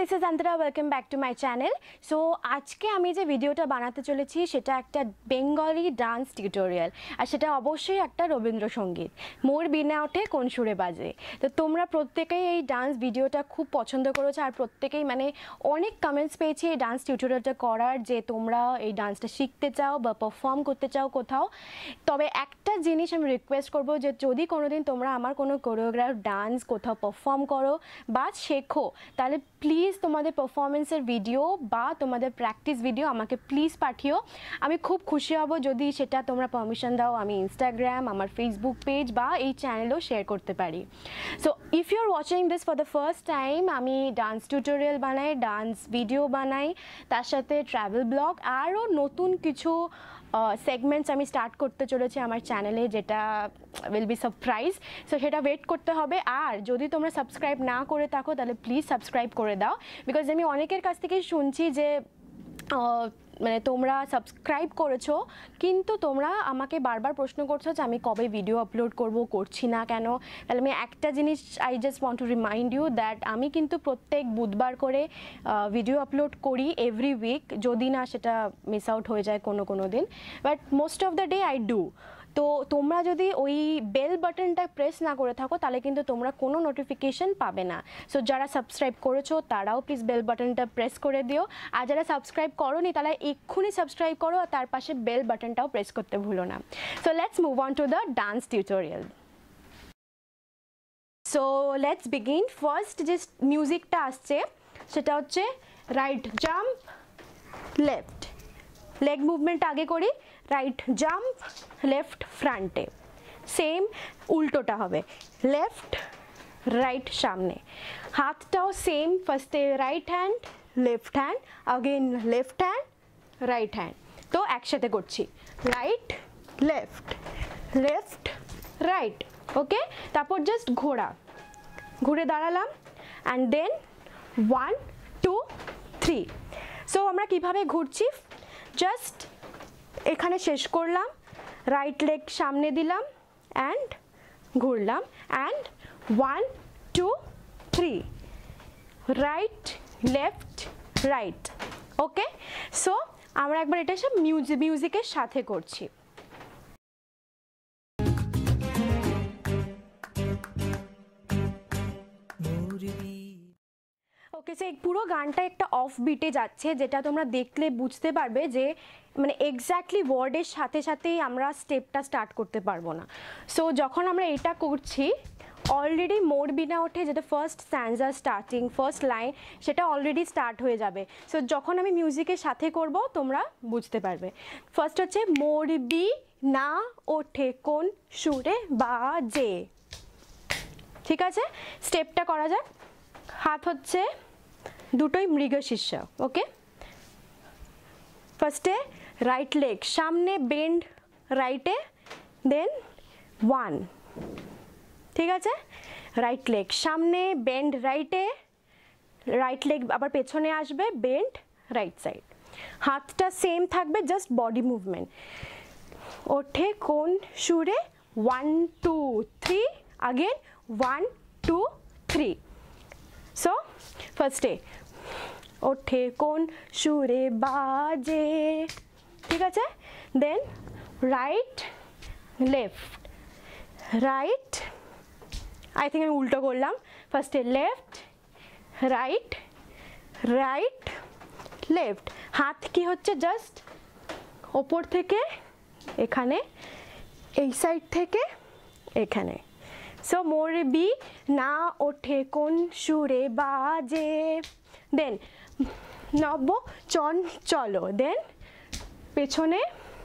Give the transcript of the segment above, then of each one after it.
this is Antara, welcome back to my channel. So আজকে আমি যে ভিডিওটা বানাতে চলেছি সেটা একটা বেঙ্গলি ডান্স টিউটোরিয়াল আর সেটা অবশ্যই একটা রবীন্দ্রসঙ্গীত মোর বিনা ওঠে কোন সুরে বাজে। তো তোমরা প্রত্যেকেই এই ডান্স ভিডিওটা খুব পছন্দ করেছো আর প্রত্যেকেই মানে অনেক কমেন্টস পেয়েছি এই ডান্স টিউটোরিয়ালটা করার যে তোমরা এই ডান্সটা শিখতে চাও বা পারফর্ম করতে চাও কোথাও। তবে একটা জিনিস আমি রিকোয়েস্ট করব যে যদি কোনোদিন তোমরা আমার কোনো কোরিওগ্রাফ ডান্স কোথাও পারফর্ম করো বা শেখো তাহলে প্লিজ তোমাদের পারফরমেন্সের ভিডিও বা তোমাদের প্র্যাকটিস ভিডিও আমাকে প্লিজ পাঠিও। আমি খুব খুশি হব যদি সেটা তোমরা পারমিশন দাও, আমি ইনস্টাগ্রাম আমার ফেসবুক পেজ বা এই চ্যানেলেও শেয়ার করতে পারি। So if you are watching this for the first time, আমি ডান্স টিউটোরিয়াল বানাই, ডান্স ভিডিও বানাই, তার সাথে ট্রাভেল ব্লগ আরও নতুন কিছু সেগমেন্টস আমি স্টার্ট করতে চলেছি আমার চ্যানেলে, যেটা উইল বি সারপ্রাইজ। সো সেটা ওয়েট করতে হবে। আর যদি তোমরা সাবস্ক্রাইব না করে থাকো তাহলে প্লিজ সাবস্ক্রাইব করে দাও, বিকজ আমি অনেকের কাছ থেকে শুনছি যে মানে তোমরা সাবস্ক্রাইব করেছো কিন্তু তোমরা আমাকে বারবার প্রশ্ন করছো যে আমি কবে ভিডিও আপলোড করছি না কেন। তাহলে আমি একটা জিনিস I just want to remind you that আমি কিন্তু প্রত্যেক বুধবার করে ভিডিও আপলোড করি এভরি উইক, যদি না সেটা মিস আউট হয়ে যায় কোনো দিন, but most of the day I do. তো তোমরা যদি ওই বেল বাটনটা প্রেস না করে থাকো তাহলে কিন্তু তোমরা কোনো নোটিফিকেশন পাবে না। সো যারা সাবস্ক্রাইব করেছো তারাও প্লিজ বেল বাটনটা প্রেস করে দিও, আর যারা সাবস্ক্রাইব করোনি তাহলে এক্ষুনি সাবস্ক্রাইব করো আর তার পাশে বেল বাটনটাও প্রেস করতে ভুলো না। So let's move on to the dance tutorial. So let's begin. First যে মিউজিকটা আসছে সেটা হচ্ছে right jump left, leg movement আগে করি, রাইট জাম্প লেফট ফ্রন্টে, সেম উল্টোটা হবে লেফট রাইট সামনে, হাতটাও সেম, ফার্স্টে right hand left hand, again left hand right hand. তো একসাথে করছি right left left right, okay. তারপর জাস্ট ঘুরে দাঁড়ালাম অ্যান্ড দেন 1 2 3। সো আমরা কিভাবে ঘুরছি, জাস্ট এখানে শেষ করলাম, রাইট লেগ সামনে দিলাম অ্যান্ড ঘুরলাম and 1 2 3 right left right, okay. So আমরা একবার এটা সব মিউজিকের সাথে করছি। ওকে, সে পুরো গানটা একটা অফ বিটে যাচ্ছে, যেটা তোমরা দেখলে বুঝতে পারবে যে মানে এক্স্যাক্টলি ওয়ার্ডের সাথে সাথেই আমরা স্টেপটা স্টার্ট করতে পারবো না। সো যখন আমরা এটা করছি অলরেডি মোর বিনা ওঠে যেটা first stanza starting first line সেটা অলরেডি স্টার্ট হয়ে যাবে। সো যখন আমি মিউজিকের সাথে করব তোমরা বুঝতে পারবে। ফার্স্ট হচ্ছে মোর বিনা ওঠে কোন সুরে বাজে, ঠিক আছে। স্টেপটা করা যাক। হাত হচ্ছে দুটোই মৃগশীর্ষ, ওকে। ফার্স্টে রাইট লেগ সামনে বেন্ড রাইটে, দেন 1, ঠিক আছে। রাইট লেগ সামনে বেন্ড রাইটে, রাইট লেগ আবার পেছনে আসবে বেন্ড রাইট সাইড, হাতটা সেম থাকবে, জাস্ট বডি মুভমেন্ট। ওঠে কোন সুরে 1 2 3, আগেন 1 2 3। সো ফার্স্টে ওঠে কোন সুরে বাজে, ঠিক আছে। Then right left right, I think আমি উল্টো করলাম, ফার্স্টে লেফট রাইট রাইট লেফট, হাত কি হচ্ছে জাস্ট ওপর থেকে এখানে, এই সাইড থেকে এখানে। সো মোর বি না ওঠে কোন সুরে বাজে, দেন নব চলো, দেন পেছনে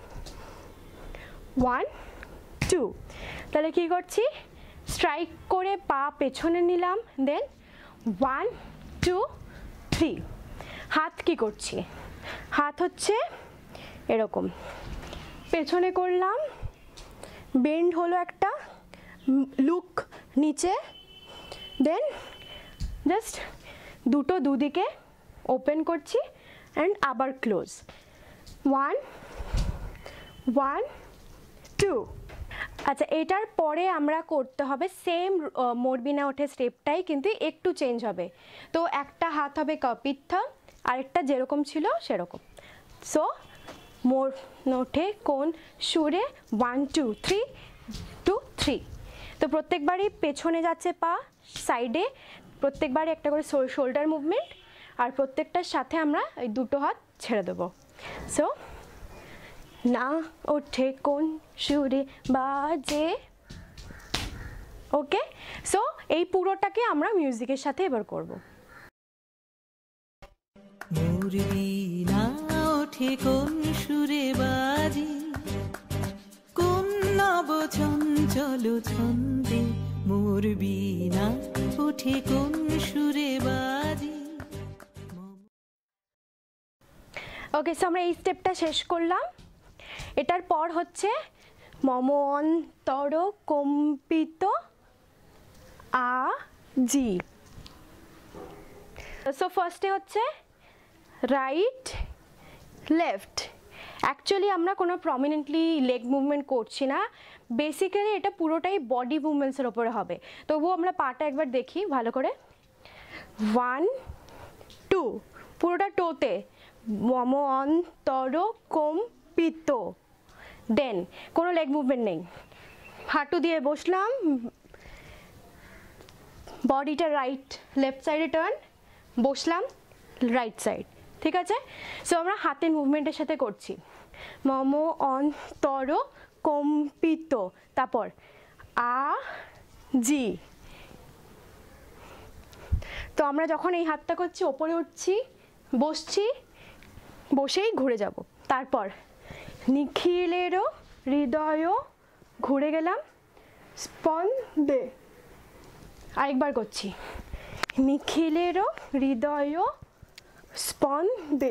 1 2। তাহলে কি করছি, স্ট্রাইক করে পা পেছনে নিলাম, দেন 1 2 3। হাত কি করছি, হাত হচ্ছে এরকম পেছনে করলাম, বেন্ড হলো একটা, লুক নিচে, দেন জাস্ট দুটো দুদিকে ওপেন করছি অ্যান্ড আবার ক্লোজ, 1 1 2। আচ্ছা, এটার পরে আমরা করতে হবে সেম মোর বিনা ওঠে স্টেপটাই, কিন্তু একটু চেঞ্জ হবে। তো একটা হাত হবে কপিত্থা, আরেকটা যেরকম ছিল সেরকম। সো মোর ওঠে কোন সুরে 1 2 3 2 3। তো প্রত্যেকবারই পেছনে যাচ্ছে পা, সাইডে প্রত্যেকবারই একটা করে শোল্ডার মুভমেন্ট, আর প্রত্যেকটার সাথে আমরা এই দুটো হাত ছেড়ে দেবো। সো না ওঠে কোন সুরে বাজে। ওকে, সো এই পুরোটাকে আমরা মিউজিকের সাথে এবার করব। মোর বিনা ওঠে কোন সুরে বাজে, কোন নব চঞ্চল ছন্দে, মোর বিনা ওঠে কোন সুরে বাজে। ওকে, সো আমরা এই স্টেপটা শেষ করলাম। এটার পর হচ্ছে মম অন্তর কম্পিত আজি। সো ফার্স্টে হচ্ছে রাইট লেফট। অ্যাকচুয়ালি আমরা কোনো প্রমিনেন্টলি লেগ মুভমেন্ট করছি না, বেসিক্যালি এটা পুরোটাই বডি মুভমেন্টসের ওপরে হবে। তবুও আমরা পাটা একবার দেখি ভালো করে। 1 2, পুরোটা টোতে মম অন্তর কম্পিত। দেন কোনো লেগ মুভমেন্ট নেই, হাঁটু দিয়ে বসলাম, বডিটা রাইট লেফট সাইডে টার্ন, বসলাম রাইট সাইড, ঠিক আছে? সো আমরা হাতের মুভমেন্টের সাথে করছি। মম অন্তর কম্পিত, তারপর আজি। তো আমরা যখন এই হাতটা করছি ওপরে উঠছি, বসছি, বসেই ঘুরে যাব। তারপর নিখিলেরও হৃদয় ঘুরে গেলাম স্পন্দে। আরেকবার করছি, নিখিলেরও হৃদয় স্পন্দে।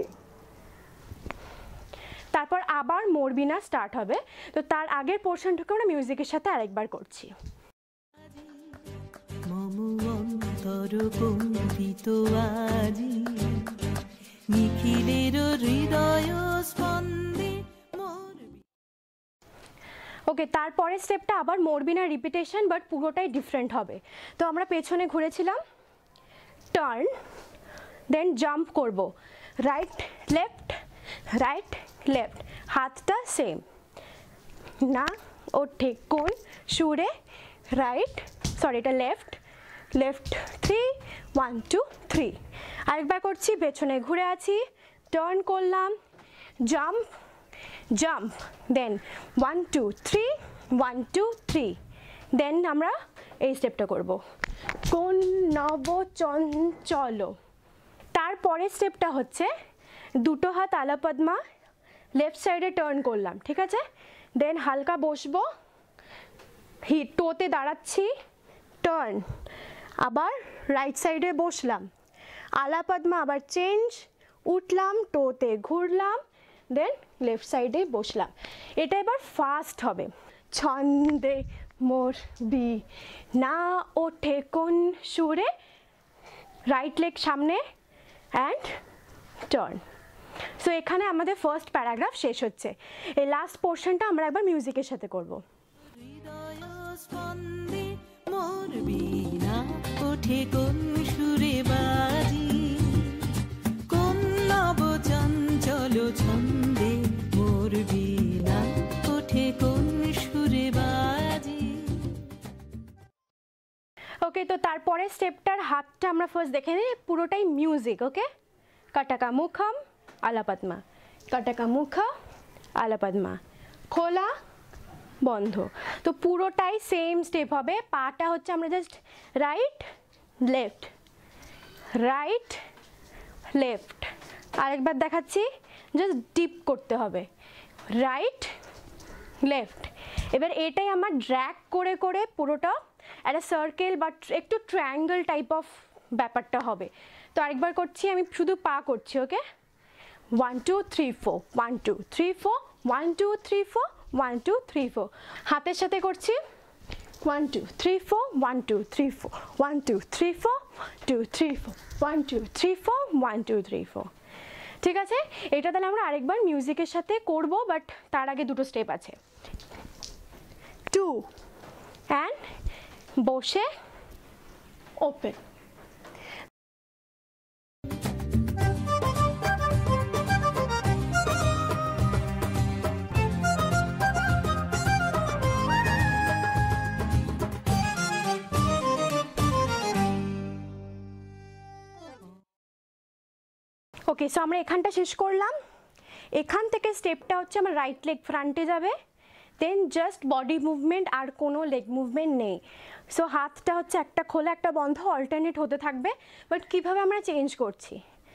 তারপর আবার মোর বিনা স্টার্ট হবে। তো তার আগের পোর্শনটাকে আমরা মিউজিকের সাথে আরেকবার করছি। মম অন্তর কম্পিত আজি, নিখিলের হৃদয় স্পন্দে। ওকে, তারপরে স্টেপটা আবার মোর বিনা রিপিটেশন, বাট পুরোটাই ডিফারেন্ট হবে। তো আমরা পেছনে ঘুরেছিলাম, টার্ন, দেন জাম্প করব, রাইট লেফট রাইট লেফট, হাতটা সেম। না ওঠে কোন সুরে রাইট, সরি এটা লেফট লেফট 3 1 2 3। আরেকবার করছি, পেছনে ঘুরে আছি, টার্ন করলাম, জাম্প জাম্প, দেন 1 2 3 1 2 3। দেন আমরা এই স্টেপটা করব, কোন নব চঞ্চল। তারপরের স্টেপটা হচ্ছে দুটো হাত আলাপদ্মা, লেফট সাইডে টার্ন করলাম, ঠিক আছে? দেন হালকা বসবো, টোতে দাঁড়াচ্ছি, টার্ন, আবার রাইট সাইডে বসলাম, আলাপদ্মা, আবার চেঞ্জ, উঠলাম, টোতে ঘুরলাম, দেন লেফট সাইডে বসলাম। এটা এবার ফাস্ট হবে। ছন্দে মোর বিনা ওঠে কোন সুরে, রাইট লেগ সামনে অ্যান্ড টার্ন। সো এখানে আমাদের ফার্স্ট প্যারাগ্রাফ শেষ হচ্ছে। এই লাস্ট পোর্শনটা আমরা একবার মিউজিকের সাথে করব। হৃদয় স্পন্দে মোর বিনা ওঠে কোন সুরে বাজি, কোন নব চঞ্চল ছন্দে, মোর বিনা ওঠে কোন সুরে বাজি। ওকে, তো তারপরে স্টেপটার হাতটা আমরা ফার্স্ট দেখে নিই, পুরোটাই মিউজিক। ওকে, কটকা মুখম আলাপদ্মা, কটকা মুখ আলাপদ্মা, খোলা বন্ধ। তো পুরোটাই সেম স্টেপ হবে। পাটা হচ্ছে আমরা just right left right left, আরেকবার দেখাচ্ছি, জাস্ট ডিপ করতে হবে, রাইট লেফট। এবার এটাই আমার ড্র্যাগ করে করে পুরোটা একটা সার্কেল বা একটু ট্রায়াঙ্গেল টাইপ অফ ব্যাপারটা হবে। তো আরেকবার করছি, আমি শুধু পা করছি। ওকে, 1 2 3 4 1 2 3 4 1 2 3 4 1 2 3 4। হাতের সাথে করছি, 1 2 3 4 1 2 3 4 1 2 3 4 2 3 4 1 2 3 4 1 2 3 4। ঠিক আছে, এটা তাহলে আমরা আরেকবার মিউজিকের সাথে করব, বাট তার আগে দুটো স্টেপ আছে। 2 and বসে open. ওকে, সো আমরা এখানটা শেষ করলাম। এখান থেকে স্টেপটা হচ্ছে আমার রাইট লেগ ফ্রন্টে যাবে, দেন জাস্ট বডি মুভমেন্ট, আর কোনো লেগ মুভমেন্ট নেই। সো হাতটা হচ্ছে একটা খোলা একটা বন্ধ অল্টারনেট হতে থাকবে। বাট কীভাবে আমরা চেঞ্জ করছি,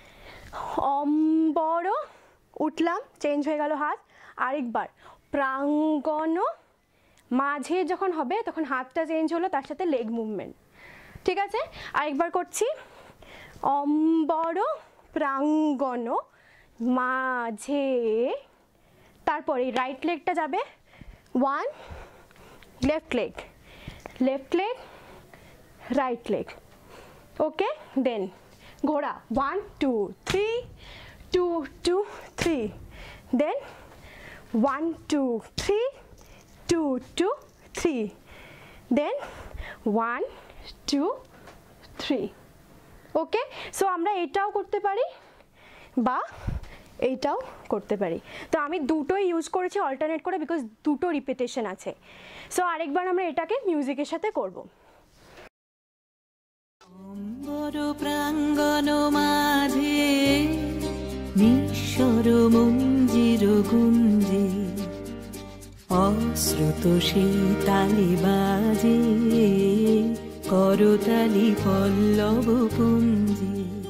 অম্বর উঠলাম, চেঞ্জ হয়ে গেল হাত। আরেকবার প্রাঙ্গণ, মাঝে যখন হবে তখন হাতটা চেঞ্জ হলো, তার সাথে লেগ মুভমেন্ট। ঠিক আছে, আরেকবার করছি, অম্বর প্রাঙ্গণ মাঝে, তারপরে রাইট লেগটা যাবে 1, left leg, left leg, right leg. Okay, then ঘোড়া 1 2 3 2 2 3, দেন 1 2 3 2 2 3, দেন 1 2 3। ওকে, সো আমরা এটাও করতে পারি বা এইটাও করতে পারি। তো আমি দুটোই ইউজ করেছি অল্টারনেট করে, বিকজ দুটো রিপিটেশন আছে। সো আরেকবার আমরা এটাকে মিউজিকের সাথে করব। অম্বর প্রাঙ্গণ মাঝে নিঃস্বর মঞ্জির গুঞ্জে, অশ্রুত সেই তালি বাজে, করতালি পল্লব পুঞ্জে।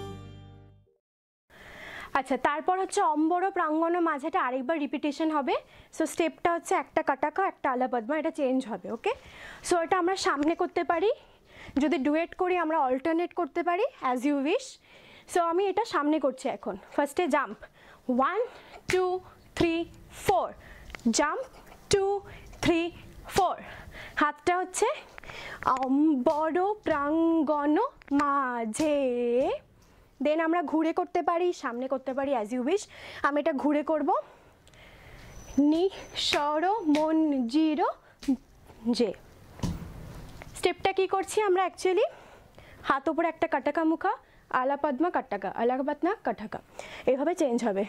আচ্ছা, তারপর হচ্ছে অম্বর প্রাঙ্গণ মাঝেটা আরেকবার রিপিটেশন হবে। সো স্টেপটা হচ্ছে একটা কাটাকা একটা আলাপদ্মা, এটা চেঞ্জ হবে। ওকে, সো এটা আমরা সামনে করতে পারি, যদি ডুয়েট করি আমরা অল্টারনেট করতে পারি, অ্যাজ ইউ উইশ। সো আমি এটা সামনে করছি এখন। ফার্স্টে জাম্প 1 2 3 4, জাম্প 2 3 4, হাতটা হচ্ছে অম্বর প্রাঙ্গণ মাঝে। দেন আমরা ঘুরে করতে পারি, সামনে করতে পারি, অ্যাজ ইউ উইশ। আমি এটা ঘুরে করব, নিঃস্বর মঞ্জির যে। স্টেপটা কি করছি আমরা অ্যাকচুয়ালি, হাত উপরে একটা কাটাকা মুখা, আলাপদ্মা কাটাকা, আলাপদ্মা কাটাকা, এভাবে চেঞ্জ হবে।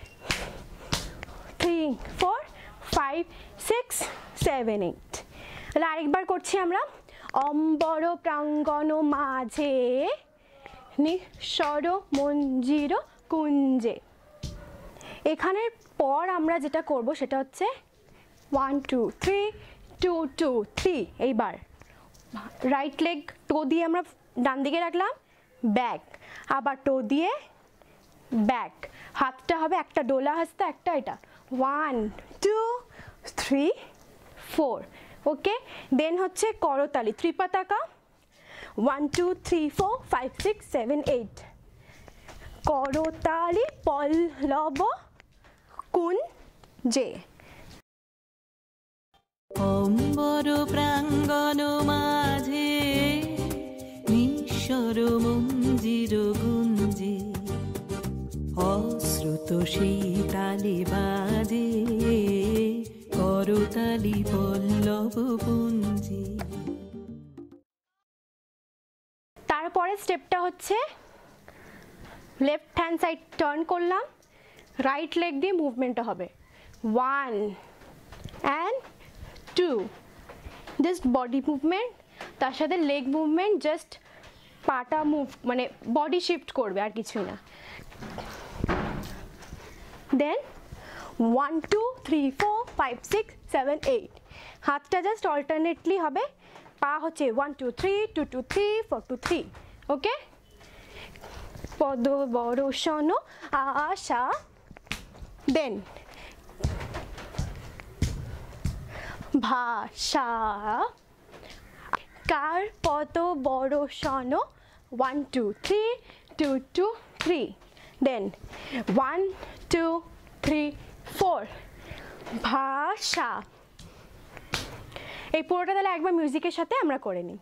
3 4 5 6 7 8। তাহলে আরেকবার করছি আমরা, অম্বর প্রাঙ্গণ মাঝে নিঃস্বর মঞ্জির কুঞ্জে। এখানের পর আমরা যেটা করব সেটা হচ্ছে 1 2 3 2 2 3। এইবার রাইট লেগ টো দিয়ে আমরা ডান দিকে রাখলাম, ব্যাক, আবার টো দিয়ে ব্যাক, হাতটা হবে একটা ডোলা হাসতে একটা এটা 1 2 3 4। ওকে, দেন হচ্ছে করতালি ত্রিপাতাকা 1 2 3 4 5 6 7 8, করতালি পল্লব কুঞ্জে। অম্বর প্রাঙ্গণ মাঝে নিঃস্বর মঞ্জির গুঞ্জে, অশ্রুত সেই তালি বাজে, করতালি পল্লব পুঞ্জে। তারপরে স্টেপটা হচ্ছে লেফট হ্যান্ড সাইড টার্ন করলাম, রাইট লেগ দিয়ে মুভমেন্টটা হবে 1 and 2, জাস্ট বডি মুভমেন্ট, তার সাথে লেগ মুভমেন্ট, জাস্ট পাটা মুভ, মানে বডি শিফট করবে আর কিছুই না। দেন 1 2 3 4 5 6 7 8, হাতটা জাস্ট অল্টারনেটলি হবে, পা হচ্ছে 1 2 3 2 2 3 4 2 3। ওকে, পদ বরষণ আশা, দেন ভাষা, কার পদ বরষণ 1 2 3 2 2 3, দেন 1 2 3 4, ভাষা। এই পুরোটা তাহলে একবার মিউজিকের সাথে আমরা করে নিই।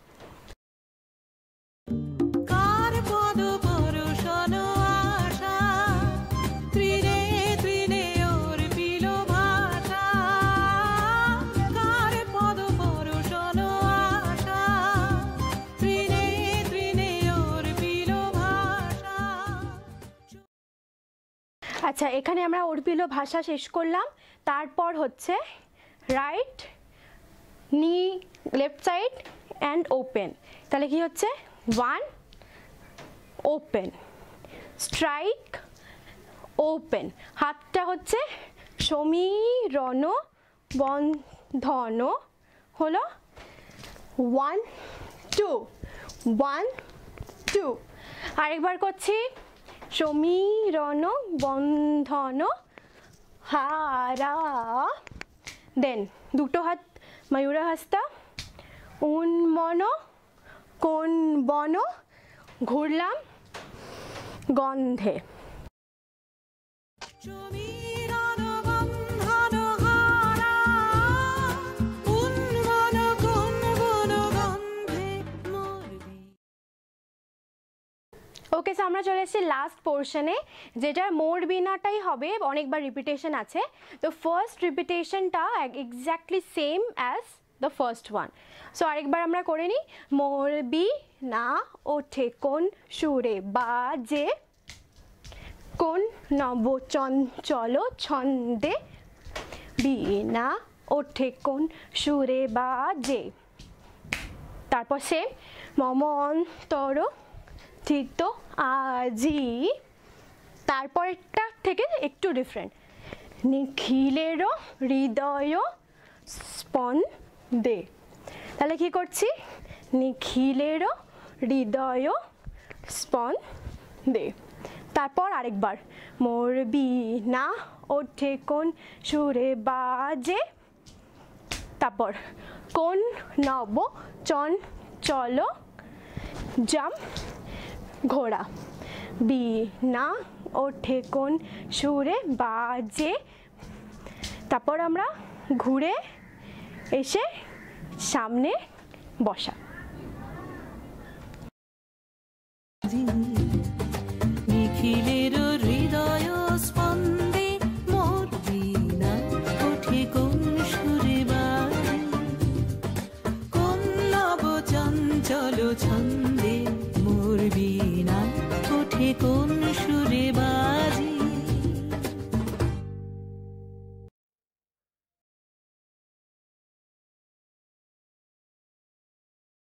কার পদ বরষণ আশা, ত্রিনে ত্রিনে ওর পিল ভাষা, কার পদ আচ্ছা, এখানে আমরা উর্বিলো ভাষা শেষ করলাম। তারপর হচ্ছে রাইট নি লেফট সাইড অ্যান্ড ওপেন। তাহলে কি হচ্ছে 1 ওপেন, স্ট্রাইক ওপেন, হাতটা হচ্ছে সমীরণ বন্ধন হলো 1 2 1 2। আরেকবার করছি সমীরণ বন্ধন হারা, দেন দুটো হাত ময়ূর হস্তা উন্মন কোন বন, ঘুরলাম গন্ধে। সমীরণ বন্ধন হারা, উন্মন কোন বন গন্ধে মোর বীণা। ওকে, সো আমরা চলে এসেছি লাস্ট পোর্শনে, যেটা মোর বিনাটাই হবে, অনেকবার রিপিটেশন আছে। তো ফার্স্ট রিপিটেশনটা exactly same as the first one. So আরেকবার আমরা করে নিই। মোর বিনা ওঠে কোন সুরে বাজে, কোন নব চঞ্চল ছন্দে, বিনা ওঠে কোন সুরে বাজে। তারপর সে মম অন্তর স্থিত আজি, তারপরটা থেকে একটু ডিফারেন্ট, নিখিলের হৃদয় স্পন্দে। তাহলে কি করছি, নিখিলের হৃদয় স্পন্দে। তারপর আরেকবার মোর বিনা ওঠে কোন সুরে বাজে, তারপর কোন নব চঞ্চল জাম ঘোড়া, বিনা ওঠে কোন সুরে বাজে। তারপর আমরা ঘুরে এসে সামনে বসা। নিখিলের হৃদয় স্পন্দে মোর বিনা ওঠে কোন সুরে বাজে, কোন নব চঞ্চল ছন্দে মোর বিনা ওঠে কোন